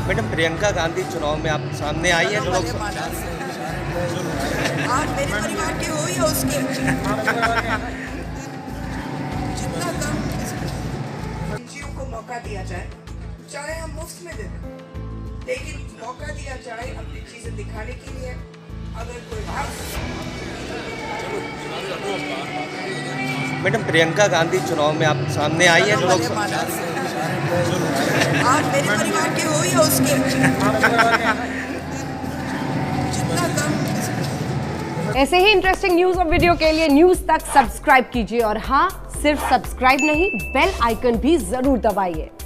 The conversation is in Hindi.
मैडम, प्रियंका गांधी चुनाव में आप सामने आई है लोग। आप मेरे परिवार के हो या उसके? जितना कम एनजीओ को मौका दिया जाए, चाहे हम मुफ्त में दें, लेकिन मौका दिया जाए अपनी चीजें दिखाने के लिए। अगर कोई मैडम, प्रियंका गांधी चुनाव में आप सामने आई है लोग। आप मेरे परिवार के हो या उसके? जितना कम। ऐसे ही इंटरेस्टिंग न्यूज और वीडियो के लिए न्यूज तक सब्सक्राइब कीजिए और हाँ, सिर्फ सब्सक्राइब नहीं, बेल आइकन भी जरूर दबाइए।